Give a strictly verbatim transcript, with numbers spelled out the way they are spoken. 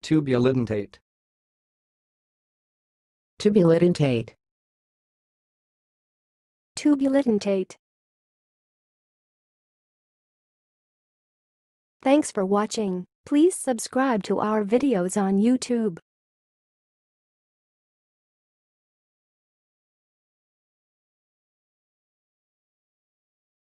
tubulidentate, tubulidentate, tubulidentate. Thanks for watching. Please subscribe to our videos on YouTube.